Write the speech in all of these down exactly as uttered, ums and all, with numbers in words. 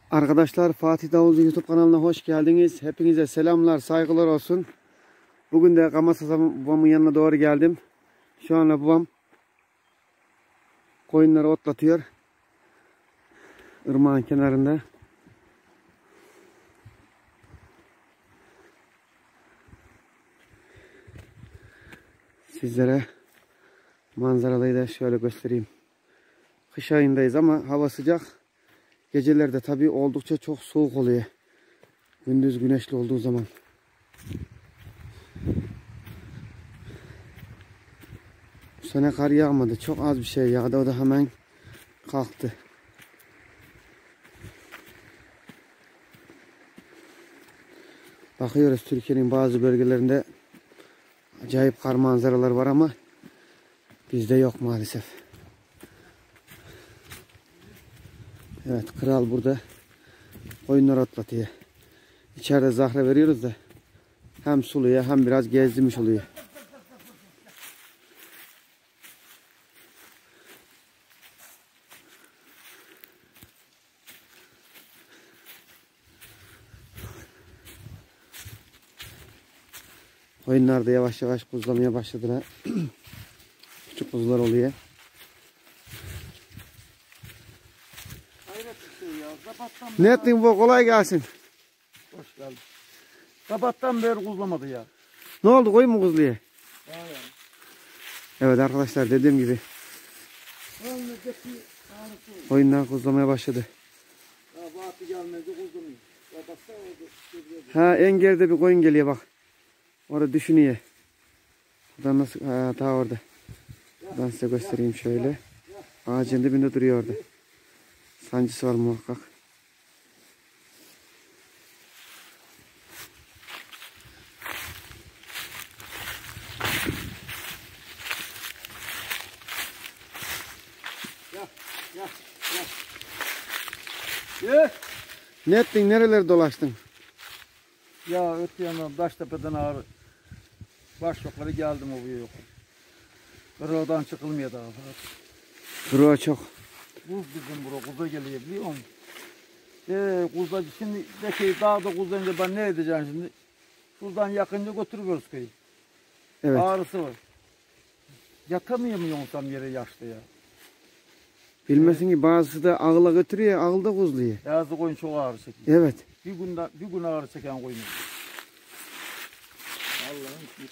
Arkadaşlar, Fatih Davulcu YouTube kanalına hoş geldiniz. Hepinize selamlar, saygılar olsun. Bugün de Kamasasa babamın yanına doğru geldim. Şu anda babam koyunları otlatıyor. Irmağın kenarında. Sizlere manzarayı da şöyle göstereyim. Kış ayındayız ama hava sıcak. Gecelerde tabii oldukça çok soğuk oluyor. Gündüz güneşli olduğu zaman. Bu sene kar yağmadı. Çok az bir şey yağdı. O da hemen kalktı. Bakıyoruz, Türkiye'nin bazı bölgelerinde acayip kar manzaraları var ama bizde yok maalesef. Evet, kral burada koyunlar otlatıyor. İçeride zahra veriyoruz da hem suluyor hem biraz gezdirmiş oluyor. Koyunlar da yavaş yavaş kuzlamaya başladılar. Küçük kuzular oluyor. Ne ettin bu? Kolay gelsin. Hoş geldin. Sabahtan beri kuzlamadı ya. Ne oldu? Koyun mu kuzluyor? Yani. Evet arkadaşlar, dediğim gibi koyunlar kuzlamaya başladı. Ya vakti gelmedi kuzlamıyor. Ya baksana orada. Ha, en geride bir koyun geliyor bak. Orada düşünüyor. Buradan nasıl? Ha, ta orada. Ben size göstereyim şöyle. Ağacın dibinde duruyor orada. Sancısı var muhakkak. Ya ya ya. Ye. Ne ettin? Nerelere dolaştın? Ya öte yandan Taştepe'den ağrı. Başlıkları geldim o bu yok. Kırıdan çıkılmıyor daha. Kuru çok. Kuz bizim buraya kuza geliyor biliyor musun? Eee kuza şimdi peki dağda kuzlayınca ben ne edeceğim şimdi? Şuradan yakınca götürüyoruz köyü. Evet. Ağrısı var. Yatamıyor mu yonsam yere yaşlı ya? Bilmesin ki bazısı da ağla götürüyor, ağılda kuzluyor. Yazı koyun çok ağrı çekiyor. Evet. Bir günde bir gün ağrı çeken koyun. Allah'ım ki.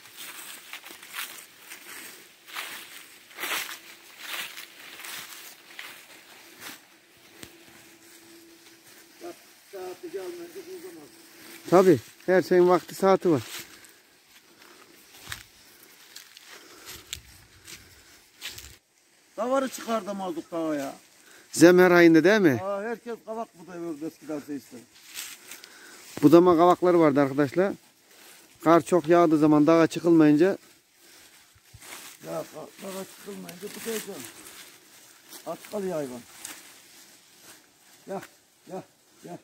Bak saati gelmedi kuzlamaz. Tabii. Her şeyin vakti saati var. Davarı çıkartamazdık daha ya. Zemher ayında değil mi? Aa, herkes kavak budayıyordu eskiden işte. Budama kavakları vardı arkadaşlar. Kar çok yağdığı zaman dağa çıkılmayınca Ya dağa çıkılmayınca budayacağım. At kalıyor hayvan. Ya ya ya.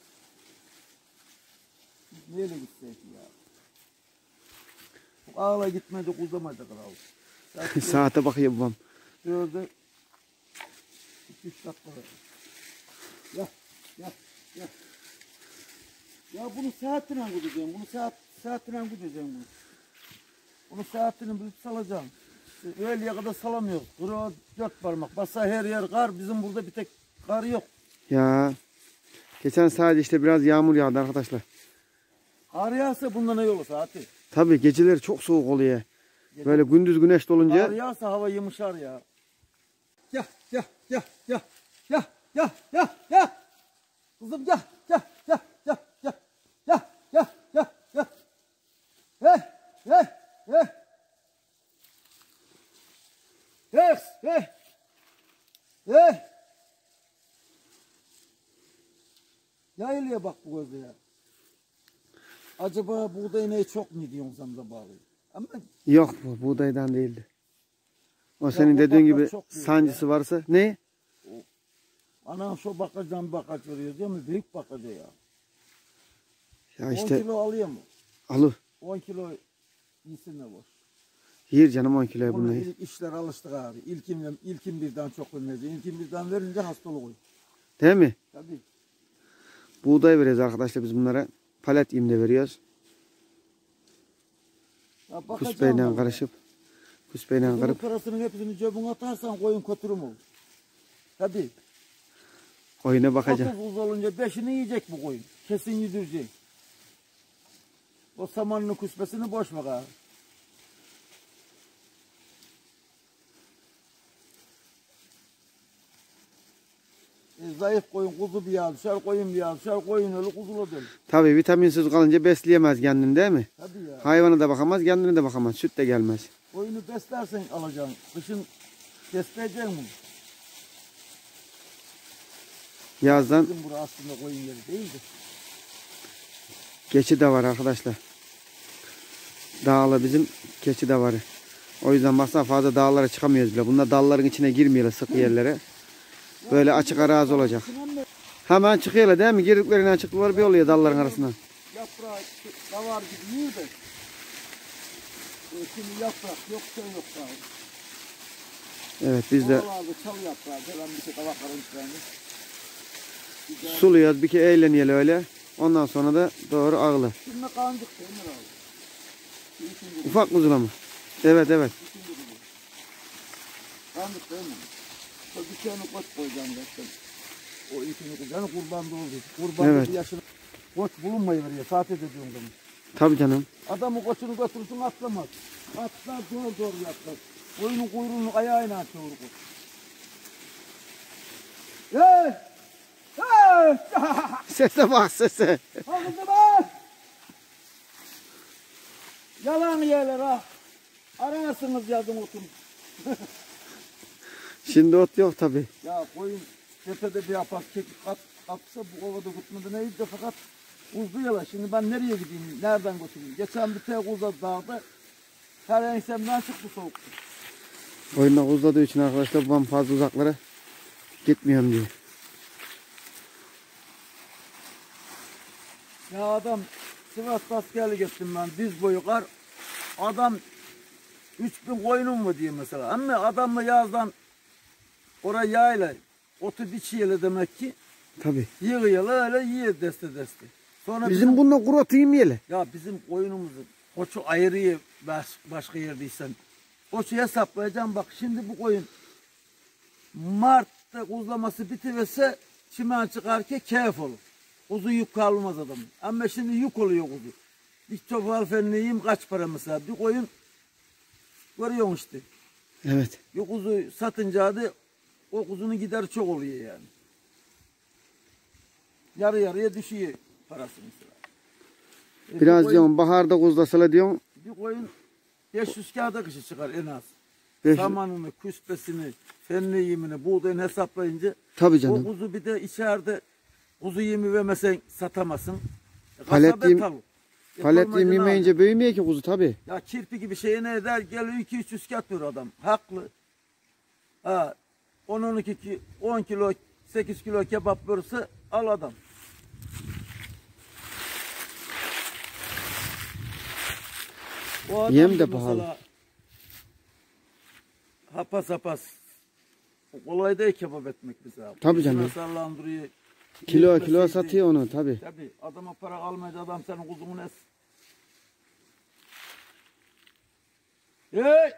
Nereye gitsek ya? Ağla gitmedi kuzamayacak abi. saate bakıyor babam. Şurada iki üç dakika var. Ya ya ya. Ya bunu saatine gideceğim. Bunu saat saatine gideceğim bunu. Bunu saatini bilip salacağım. Öğleye kadar salamıyoruz. Kuru dört parmak. Basa her yer kar. Bizim burada bir tek kar yok. Ya. Geçen sadece işte biraz yağmur yağdı arkadaşlar. Kar yağsa bundan ne olur saati? Tabii geceleri çok soğuk oluyor. Böyle gündüz güneş dolunca. Kar yağsa hava yumuşar ya. Ya ya ya ya ya ya ya ya. Kızım ya ya ya ya ya ya ya ya ya. He he he. He he. He. Yaylıya bak bu gözle ya. Acaba buğday ne çok mu diyorsun zamda bağlıyor? Ama Yok, bu buğdaydan değildi. O senin dediğin gibi sancısı varsa. Ne? anam şu bakacağım bakaç veriyor değil mi? Büyük bakacı ya. Ya on işte kilo alıyor mu? alı. on kilo iyisin ne var? Yer canım on kiloya Bunu bunları. ilk işler alıştık abi. İlkin, ilkin birden çok vermeyecek. İlkin birden verince hastalık oluyor. Değil mi? Tabii. Buğday veriyoruz arkadaşlar biz bunlara. Palet yem de veriyoruz. Ya bakacağım Kuspeyle vallahi. karışıp. Kuspeyle Bunun karıp. parasının hepsini cebine atarsan koyun kötürüm olur. Tabii. Oyuna bakacağım. otuz uz olunca beşini yiyecek bu koyun. Kesin yedirecek. O samanını kuspesini boş ver abi. E, zayıf koyun kuzu bir yağ düşer, koyun bir yağ düşer, koyun ölü kuzulu dölü. Tabii vitaminsiz kalınca besleyemez kendini değil mi? Tabii ya. Hayvana da bakamaz, kendine de bakamaz. Süt de gelmez. Koyunu beslersen alacaksın. Kışın besleyeceksin bunu. Yazdan Bizim burası aslında koyun yeri değildi. keçi de var arkadaşlar. Dağlı bizim keçi de var. O yüzden baksana fazla dağlara çıkamıyoruz bile. Bunlar dalların içine girmiyorlar sıkı yerlere. Böyle açık arazi olacak. Hemen çıkıyorlar değil mi? Girdiklerinden çıktılar bir oluyor dalların arasından. Yaprağı davar gibi yiyor da. E, şimdi yaprak yok, şey yok daha. Evet biz de Oralarda çal yaprağı, gelen bir şey kavakların içlerinde. suluyoruz. Bir kere eğleniyor öyle. Ondan sonra da doğru ağlı. Şimdi kancık değil mi abi? Şu üçüncü Ufak muzula mı? Evet evet. Üçüncü gibi. Kancık değil mi? O bir tane koç koyacağım zaten. O ikini koyacağım. Kurban da oldu. Kurban Evet. evet. Yaşını koç bulunmayıveriyor. Saat ediyorum demiş. Tabii canım. Adamı koçunu götürsün atlamaz. Atlar doğru doğru atlar. Koyunun kuyruğunu ayağıyla atıyor koç. Hey! Hey! Sese bak sese. Kalkındı bak! Yalan yerler ha. Arasınız yazın otun. Şimdi ot yok tabii. Ya koyun tepede bir yapar kekik at, atsa bu ovada gitmedi neydi de fakat uzdu yala. Şimdi ben nereye gideyim, nereden götüreyim? Geçen bir tek uzadı dağda. Her ensemden çıktı soğuktu. Oyunlar uzadığı için arkadaşlar babam fazla uzaklara gitmiyorum diyor. Ya adam Sivas'ta askerlik ettim ben diz boyu kar. Adam üç bin koyunum mu diyor mesela. Ama adamla yazdan oraya yağıyla otu biçiyle demek ki Tabii. yığıyla öyle yiyor deste deste. Sonra Bizim, bizim bununla kuru otu yemeyelim. ya bizim koyunumuzu koçu ayırıyor baş, başka yerdeysen. Koçu hesaplayacağım bak şimdi bu koyun Mart'ta kuzlaması bitiverse çimen çıkarken keyif olur. Kuzu yük kalmaz adamın. Ama şimdi yük oluyor kuzu. Bir çofal fenliyim kaç para mesela. Bir koyun görüyorsun işte. Evet. Bir kuzu satınca adı o kuzunun gideri çok oluyor yani. Yarı yarıya düşüyor parası mesela. E Biraz bir koyun, diyorsun baharda kuzlasala diyorsun. bir koyun beş yüz kağıda kışı çıkar en az. beş- Samanını, küspesini, fenli yemini, buğdayını hesaplayınca Tabii o canım. kuzu bir de içeride kuzu yemi vermesen satamazsın. E, Palet kasap et yem- al. E, Palet koymacını al. yemeyince büyümüyor ki kuzu tabii. Ya kirpi gibi şey ne eder? Geliyor iki üç yüz kağıt veriyor adam. Haklı. Ha, on on iki on kilo sekiz kilo kebap verirse al adam. O adam Yem de da pahalı. mesela Hapas hapas. Kolay değil kebap etmek bize abi. Tabii İçine canım. sallandırıyor. Kilo Yetmeseydi- kilo satıyor onu tabii. Tabii adama para almayınca adam senin kuzunu es. Hey!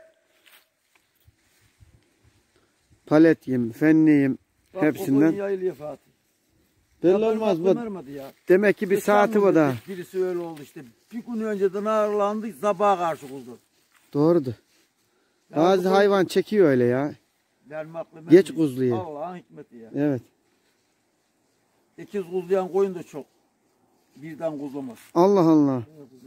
Palet yem, fenli yem Bak, o koyun hepsinden. yayılıyor Fatih. Belli Ya olmaz benim bu. aklım ermedi ya. Demek ki bir Geçen saati gün var daha. dedik, birisi öyle oldu işte. Bir gün önceden ağırlandı sabaha karşı kuzu. Doğrudur. Ya Bazı bu- hayvan çekiyor öyle ya. Benim aklım Geç ermiyor. kuzluyor. Allah'ın hikmeti ya. Evet. İkiz kuzlayan koyun da çok. Birden kuzlamaz. Allah Allah.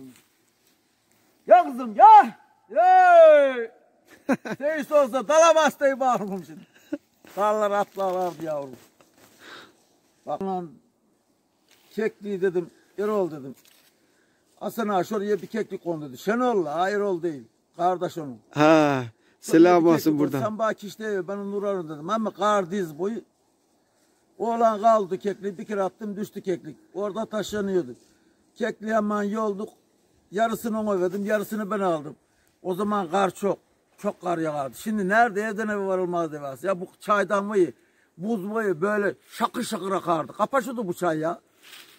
Ya kızım ya! Hey! Seyis olsa dalamaz diye bağırırım şimdi. Dallar atlarlardı yavrum. Bak lan kekliği dedim, Erol dedim. Hasan ağa şuraya bir keklik kon dedi. Şenol'la, hayır ol değil. Kardeş onun. Ha. Şuraya Selam bir olsun keklik kon, buradan. Sen bana kişide ben onu uğrarım dedim. Ama kar diz boyu. Oğlan kaldı keklik, bir kere attım düştü keklik. Orada taşlanıyordu. Kekliğe hemen yolduk. Yarısını ona verdim, yarısını ben aldım. O zaman kar çok. Çok kar yağardı. Şimdi nerede evden eve varılmaz devası. Ya bu çaydan mıyı, buz mıyı böyle şakır şakır akardı. Kapaşıyordu bu çay ya.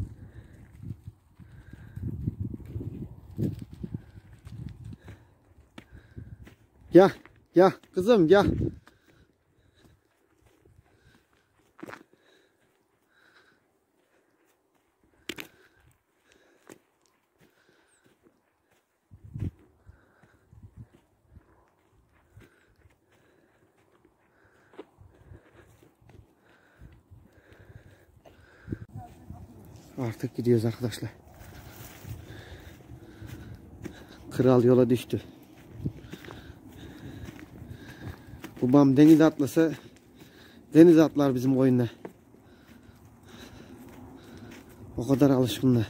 Gel. Gel kızım gel. Artık gidiyoruz arkadaşlar. Kral yola düştü. Babam denize atlasa deniz atlar bizim oyuna. O kadar alışkınlar.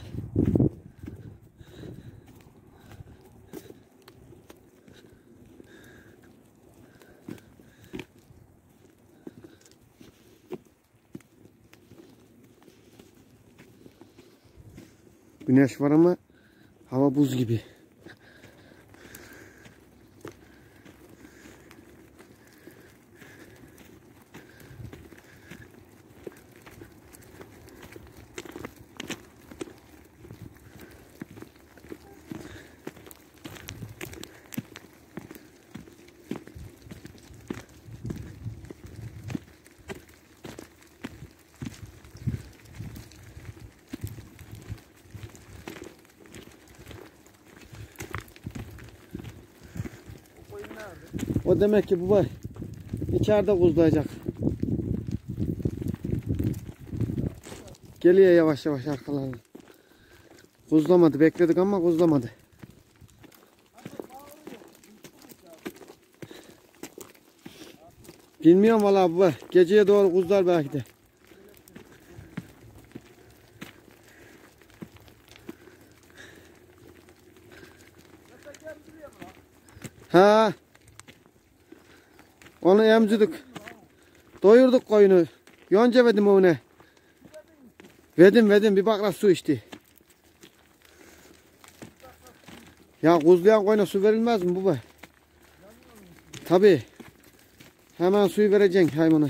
Güneş var ama hava buz gibi. O demek ki baba içeride kuzlayacak. Geliyor yavaş yavaş arkalarına. Kuzlamadı, bekledik ama kuzlamadı. Bilmiyorum vallahi baba. Geceye doğru kuzlar belki de. Ha. Onu emzirdik. Doyurduk koyunu. Yonca verdim ona. Verdim verdim bir bakla su içti. Ya kuzlayan koyuna su verilmez mi baba? Tabi. Hemen suyu vereceksin hayvana.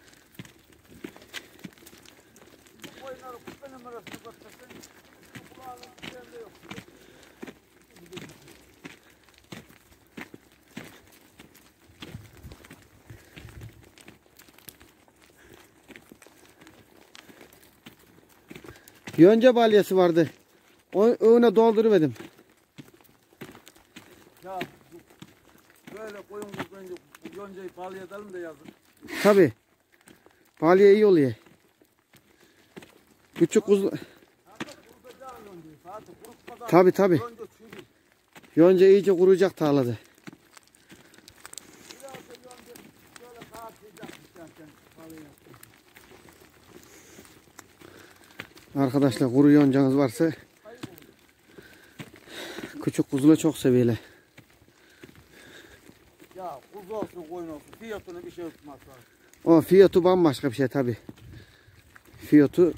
Yonca balyası vardı. O öğüne dolduruverdim. Ya böyle koyun kuzlayınca bu yoncayı balya edelim de yazın. Tabi. Balya iyi oluyor. Küçük kuz... Tabi tabi. Yonca iyice kuruyacak tarlada. Arkadaşlar kuru yoncanız varsa küçük kuzuları çok seviyorlar. Ya kuzu olsun koyun olsun fiyatını bir şey tutmaz. O fiyatı bambaşka bir şey tabi. Fiyatı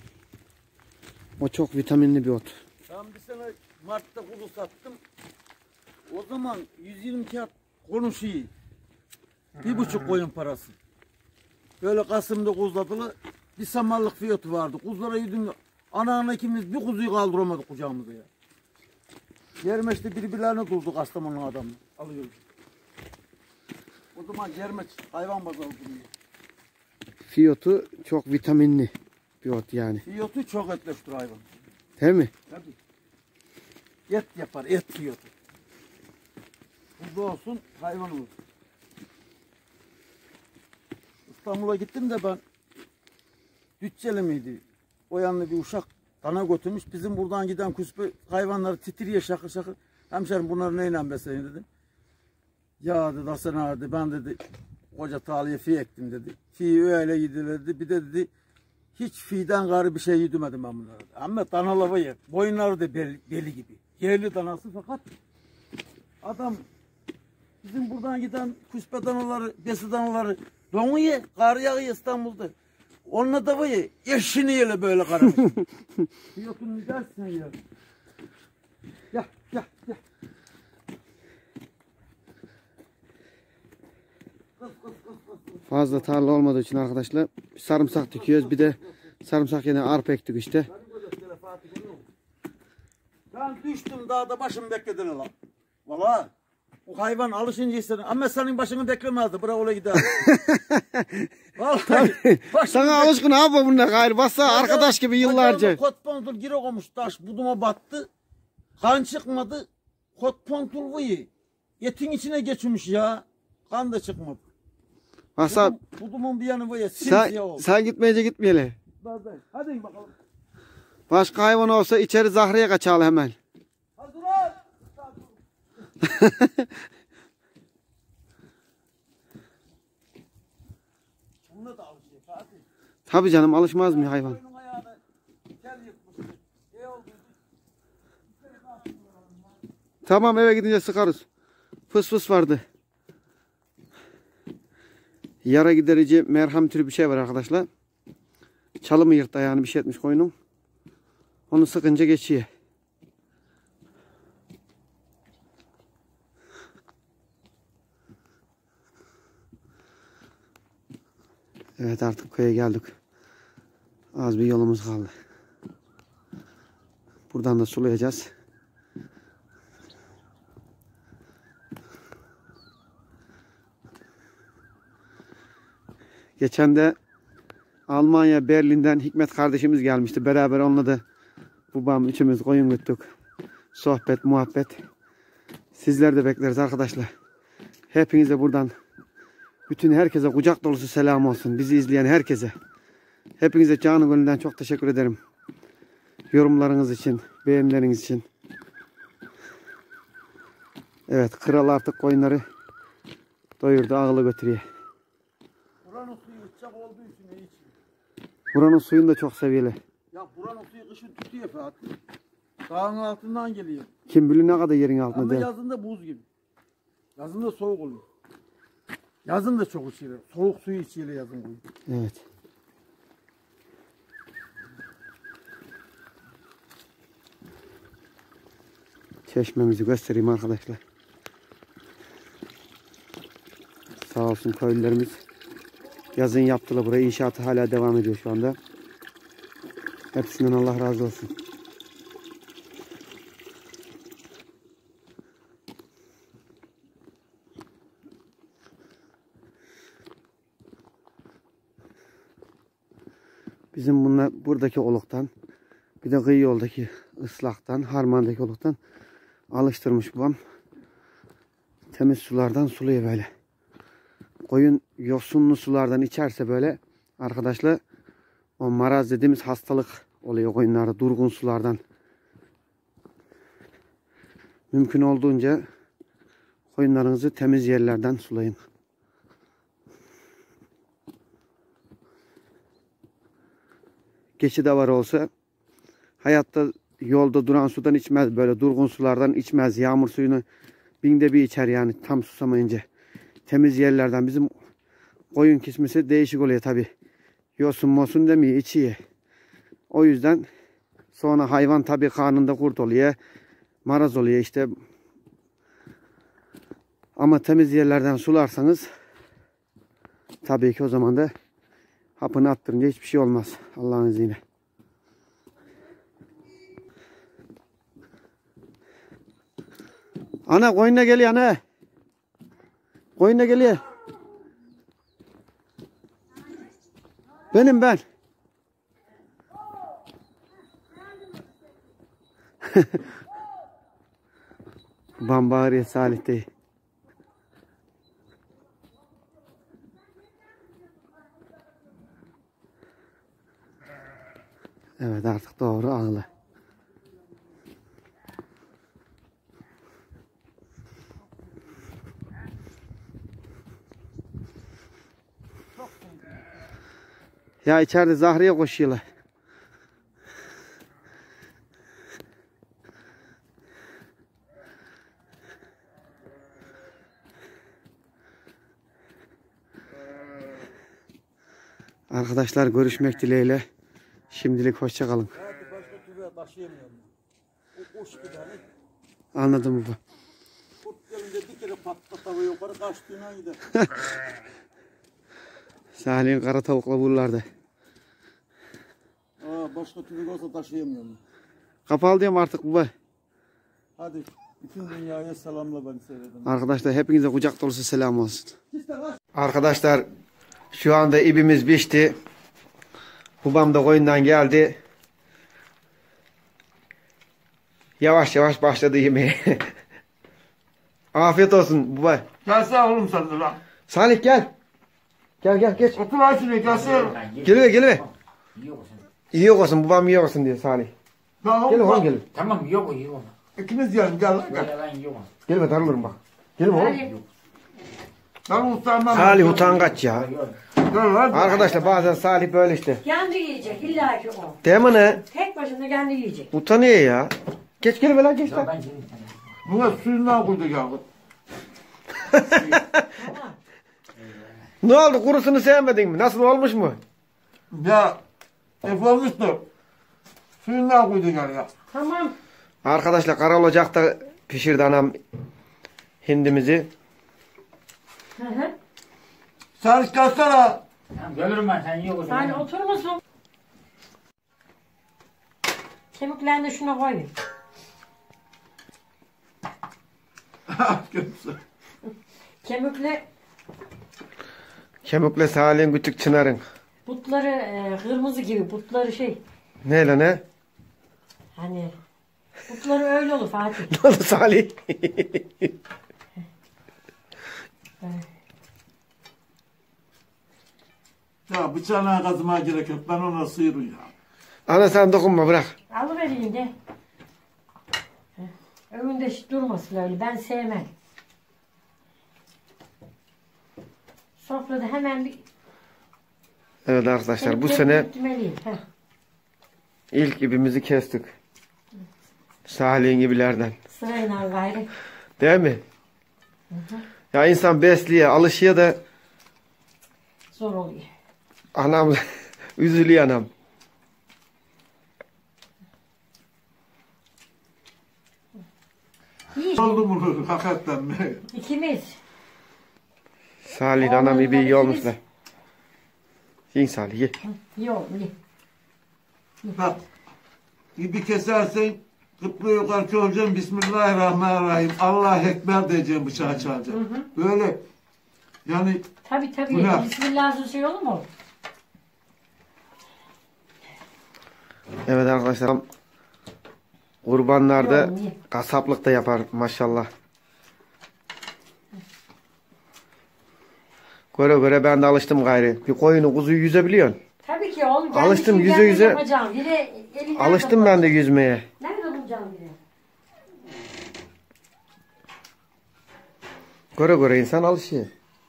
o çok vitaminli bir ot. Ben bir sene Mart'ta kuzu sattım. O zaman yüz yirmi kağıt konuşuyor. Bir buçuk koyun parası. Böyle Kasım'da kuzladılar. Bir samanlık fiyatı vardı. Kuzulara yedim. Ana ana ikimiz bir kuzuyu kaldıramadık kucağımıza ya. Germeç'te birbirlerine durduk Kastamonu adamla. Alıyoruz. O zaman Germeç hayvan pazarı duruyor. Fiyatı çok vitaminli bir ot yani. Fiyatı çok etleştir hayvan. Değil mi? Tabii. Et yapar, et fiyatı. Kuzu olsun, hayvan olur. İstanbul'a gittim de ben Dücceli miydi? O yanlı bir uşak dana götürmüş. Bizim buradan giden kuspe hayvanları titriye şakır şakır. Hemşerim bunları neyle besleyin dedim. Ya dedi Hasan abi ben dedi koca taliye fi ektim dedi. Fi öyle yedilerdi. Bir de dedi hiç fi'den garip bir şey yedirmedim ben bunlara. Ama danaları yer. Boyunları da beli, beli gibi. Yerli danası fakat adam bizim buradan giden kuspe danaları, besi danaları donu ye, kar yağıyor İstanbul'da. Onunla da var ya, eşini yele böyle karamış. Fiyatını ne dersin ya? Gel, gel, gel. Fazla tarla olmadığı için arkadaşlar sarımsak dikiyoruz. Bir de sarımsak yine arpa ektik işte. Ben düştüm dağda başım beklediler lan. Valla O hayvan alışınca istedin. Ama senin başını beklemezdi. Bırak oraya gider. Vallahi. başını Sana bek- alışkın abi bununla gayrı. Bassa arkadaş gibi yıllarca. Kot pontul gire koymuş taş buduma battı. Kan çıkmadı. Kot pontul vıyı. Yetin içine geçmiş ya. Kan da çıkmadı. Bassa Budum, budumun bir yanı vıyı. Simsiyah sen, oldu. sen gitmeyince gitmeyeli. Hadi bakalım. Başka hayvan olsa içeri Zahriye kaçalı hemen. Hadi lan. Bununla da alışıyor Fatih. Tabii canım, alışmaz mı hayvan? Boynun ayağına kel yıkmış. Ne oldu? Tamam, eve gidince sıkarız. Fıs fıs vardı. Yara giderici merhem türü bir şey var arkadaşlar. Çalı mı yırttı ayağını, bir şey etmiş koyunun. Onu sıkınca geçiyor. Evet, artık köye geldik. Az bir yolumuz kaldı. Buradan da sulayacağız. Geçen de Almanya Berlin'den Hikmet kardeşimiz gelmişti. Beraber onunla da babam üçümüz koyun güttük. Sohbet, muhabbet. Sizler de bekleriz arkadaşlar. Hepinize buradan bütün herkese kucak dolusu selam olsun. Bizi izleyen herkese. Hepinize canı gönülden çok teşekkür ederim. Yorumlarınız için, beğenileriniz için. Evet, kral artık koyunları doyurdu, ağılı götürüyor. Buranın suyu ıçak olduğu için ne için? Buranın suyunu da çok seviyeli. Ya buranın suyu kışın tutuyor Fatih. Dağın altından geliyor. Kim bilir ne kadar yerin altında Ama değil. yazında buz gibi. Yazında soğuk oluyor. Yazın da çok içiyor. Soğuk suyu içiyor yazın koyun. Evet. Çeşmemizi göstereyim arkadaşlar. Sağ olsun köylülerimiz yazın yaptılar burayı. İnşaatı hala devam ediyor şu anda. Hepsinden Allah razı olsun. Bizim bunlar buradaki oluktan, bir de kıyı yoldaki ıslaktan, harmandaki oluktan alıştırmış babam. Temiz sulardan suluyor böyle. Koyun yosunlu sulardan içerse böyle arkadaşlar, o maraz dediğimiz hastalık oluyor koyunlarda, durgun sulardan. Mümkün olduğunca koyunlarınızı temiz yerlerden sulayın. Geçi de var olsa hayatta yolda duran sudan içmez, böyle durgun sulardan içmez. Yağmur suyunu binde bir içer yani tam susamayınca. Temiz yerlerden. Bizim koyun kismesi değişik oluyor tabi. Yosun mosun demiyor, içiyor. O yüzden sonra hayvan tabi karnında kurt oluyor. Maraz oluyor işte. Ama temiz yerlerden sularsanız tabii ki o zaman da hapını attırınca hiçbir şey olmaz Allah'ın izniyle. Ana koyuna geliyor ana. Koyuna geliyor. Benim ben. Bambariye Salih değil. Evet, artık doğru ağlı. Ya içeride Zahriye koşuyorlar. Arkadaşlar, görüşmek dileğiyle. Şimdilik hoşça kalın. Hadi başka türlü taşıyamıyorum. O kuş gibi hani. Anladım baba. Kurt gelince bir kere patlatıyor yukarı kaçtığına gider. Salih'in kara tavukla buralarda. Aa, başka türlü olsa taşıyamıyorum. Kapalı diyorum artık baba. Hadi. Bütün dünyaya selamla beni seyredin. Arkadaşlar hepinize kucak dolusu selam olsun. Arkadaşlar şu anda ibimiz pişti. Babam da koyundan geldi. Yavaş yavaş başladı yemeğe. Afiyet olsun baba. Gelsene oğlum sen de lan. Salih gel. Gel gel geç. Otur lan şuraya gelsene. Geliver geliver. İyi yok olsun babam iyi olsun diyor Salih. Tamam. Gelin oğlum gelin. Tamam yok iyi olma. İkimiz yiyelim gel lan. Gel. Gel lan iyi olma. Gelin darılırım bak. Gelin oğlum. Ben utanmam. Salih utangaç ya. Gel lan. Arkadaşlar bazen Salih böyle işte. Kendi yiyecek illa ki o. Değil mi ne? Tek başına kendi yiyecek. Utanıyor ya. Geç geliver lan geç Ya lan. ben senin Buna suyundan koydu geldi. Ne oldu kurusunu sevmedin mi? Nasıl olmuş mu? Ya hep olmuştu. Suyundan koydu gel ya. Tamam. Arkadaşlar Karal Ocak'ta pişirdi anam hindimizi. Hı hı. Sen kalsana. Tamam gelirim ben sen iyi olsun. Sen otur musun? Kemiklerini de şuna koy. Kemikle Kemikle Salih'in küçük çınarın. butları e, kırmızı gibi. Butları şey. Ne lan ne? Hani butları öyle olur Fatih. Ne oldu Salih? Ya bıçağına kazıma gerek yok. Ben ona sıyırım ya. Ana sen dokunma bırak. Alıvereyim de. Heh. Önünde hiç durmasın öyle. Ben sevmem. Sofrada hemen bir Evet arkadaşlar bu kemikleri sene büyütmeliyim. Heh. ilk ibimizi kestik. Salih'in ibilerden. Sırayla gayrı. Değil mi? Ya insan besliyor, alışıyor da Zor oluyor. anam üzülüyor anam. İyi. Oldu bunu hakikaten mi? İkimiz. Salih anam ibi iyi olmuşlar. Yiyin Salih ye. Yok iyi. Bak. Bir kesersen kıplı yukarı çoğulacaksın. Bismillahirrahmanirrahim. Allah ekber diyeceğim bıçağı çalacaksın. Böyle yani Tabii tabii. Bu ne? Bismillah'ın şey olur mu? Evet arkadaşlar kurbanlarda Yok, iyi. kasaplık da yapar maşallah. Göre göre ben de alıştım gayrı. Bir koyunu kuzuyu yüzebiliyorsun. Tabii ki oğlum. Ben Alıştım, bir şey yüze kendim yüze. yapacağım. Bir de elinden Alıştım ben de yüzmeye. Nerede bulacağım bir de? Göre göre insan alışıyor.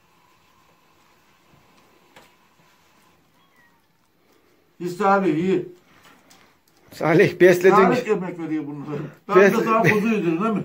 İsrail iyi. Salih besledin. Tarık yemek veriyor bunları. Ben de sana kuzu yedirdim değil mi?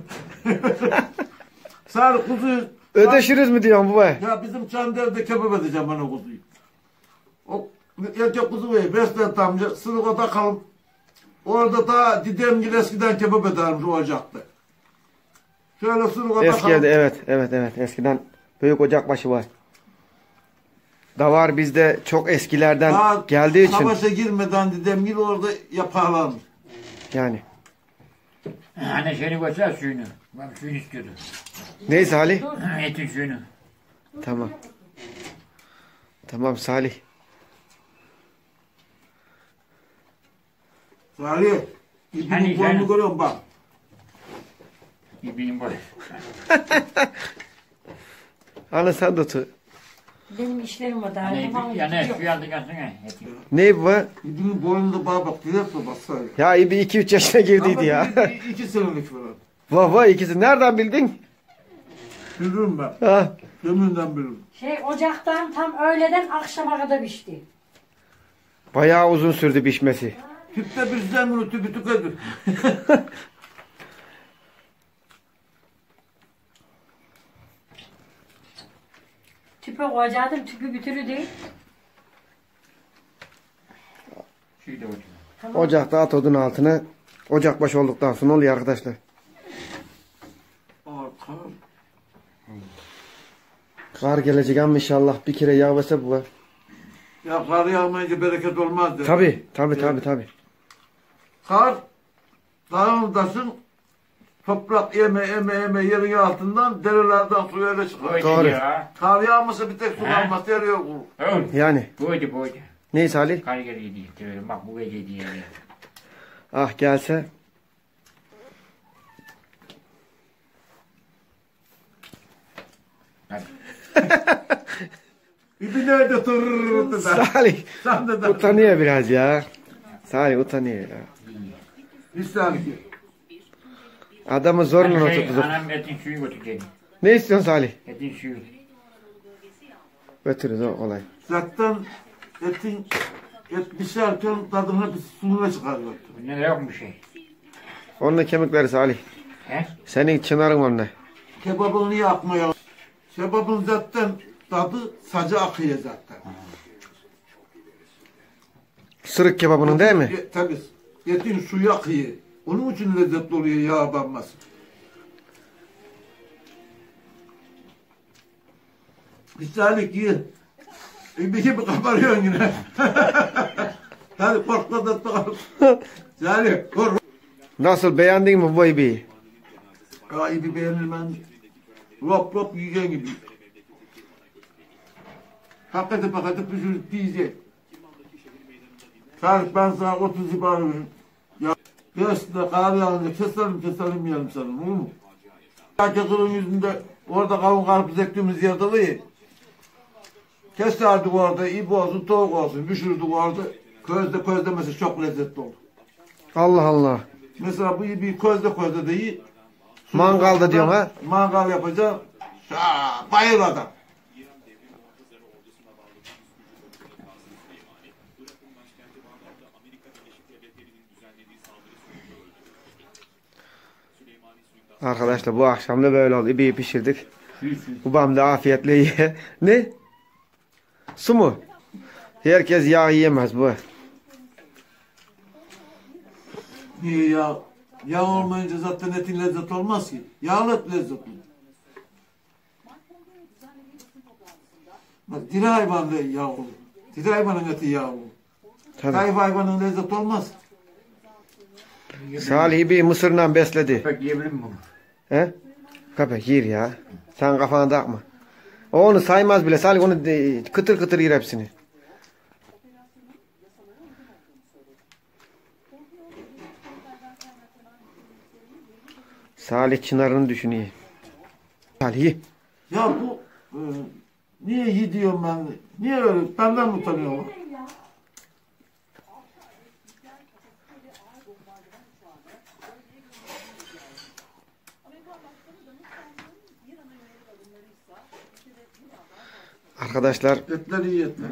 Sarı kuzu. Ödeşiriz mi diyorsun baba? Ya bizim Çander'de kebap edeceğim bana kuzuyu. O erkek kuzu verir. Besler tamca. Sırık oda kalıp. Orada da Didemgil eskiden kebap edermiş o ocakta. Şöyle sırık oda Eski kalıp. evde evet evet evet eskiden büyük ocakbaşı var. Da var bizde çok eskilerden Daha geldiği için savaşa girmeden Didemgil orada yaparlarmış. yani. Anne seni götür suyunu. Ben suyunu istiyordum. Neyse Salih? Etin suyunu. Tamam. Tamam Salih. Salih. Hani İbni sen- boynu görüyorum bak. İbinin boy. Ana sen de tut. Benim işlerim var daha. Hani Tamam, yani gidiyor. suyu aldık aslında. Etin. Ne bu? var? İbni boynunda bana bak. Direkt bak Salih. Ya ibi iki üç yaşına girdiydi ya. Ama iki, iki senelik falan. Vah vah ikisi nereden bildin? Bilirim ben. Ha. Gömünden bilirim. Şey ocaktan tam öğleden akşama kadar pişti. Bayağı uzun sürdü pişmesi. Tüpte bizden bunu tüpü tükedir. Tüpe koyacaktım. Tüpü bir türlü değil. Suyu da götür. Tamam. Ocakta at odun altına. Ocakbaşı olduktan sonra oluyor arkadaşlar. Aa, tamam. Kar gelecek ama inşallah bir kere yağmasa bu var. Ya kar yağmayınca bereket olmaz dedi. Tabi tabi tabi tabi. Kar dağıldasın Toprak eme eme eme yerin altından derelerden su öyle çıkar. Buydu Doğru. ya. Kar yağmasa bir tek su He? kalmaz yer yok. Öyle. Yani. Buydu buydu. Ne Salih? Kar geliydi. Diyorum bak bu gece diye. Ah gelse. Hadi. İbi nerede tırırırırdı da. Salih. Sen de de. Utanıyor biraz ya. Salih utanıyor ya. Bir saniye. Adamı zorla Hani şey, oturttu. anam etin suyu götürecek. Ne istiyorsun Salih? Etin suyu. Götürürüz o olay. Zaten etin et pişerken tadını bir suyuna çıkarıyor. Bunda da yok bir şey. Onun kemikleri Salih. He? Senin çınarın onunla. Kebabını niye akmıyor? Kebabın zaten tadı sacı akıyor zaten. Sırık kebabının değil mi? E, tabii. Etin suyu akıyor. Onun için lezzetli oluyor yağ banması. Bir saniye ye. E, bir gibi kabarıyorsun yine. Hadi korkma da tutalım. Salih kork. Nasıl beğendin mi bu ibiyi? Ya ibi beğenilmem. Lop lop yiyeceğin gibi. Hakikaten hakikaten pişirip yiyecek. Salih ben sana otuz ibar veririm. Ya Beşte kahve alınca keselim keselim yiyelim sana, olur mu? Herkesin yüzünde orada kavun karpuz ektiğimiz yerde var ya. Keserdik orada, ip olsun, tavuk olsun, pişirdik orada. Közde közlemesi çok lezzetli olur. Allah Allah. Mesela bu ipi közde közde de iyi. Mangalda diyorsun ha? Mangal yapacağım. Şaa, bayıl adam. Arkadaşlar bu akşam da böyle oldu. İbiyi pişirdik. Suyu suyu. Babam da afiyetle ye. Ne? Su mu? Herkes yağ yiyemez bu. Niye ya? Yağ olmayınca zaten etin lezzet olmaz ki. Yağlı et lezzetli. Bak diri hayvanda yağ olur. Diri hayvanın eti yağ olur. Tabii. Kayıp hayvanın lezzet olmaz. Salih ibiyi mısırla besledi. Köpek yiyebilir mi bunu? He? Köpek yer ya. Sen kafana takma. O onu saymaz bile. Salih onu de- kıtır kıtır yer hepsini. Salih Çınar'ını düşünüyor. Salih ye. Ya bu e, niye iyi diyorum ben? Niye öyle? Benden mi utanıyorlar? Arkadaşlar Etler iyi etler.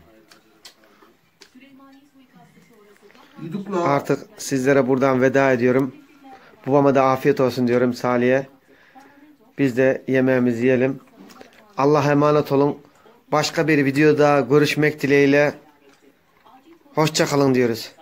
Yedik la. artık sizlere buradan veda ediyorum. Babama da afiyet olsun diyorum Salih'e. Biz de yemeğimizi yiyelim. Allah'a emanet olun. Başka bir videoda görüşmek dileğiyle. Hoşça kalın diyoruz.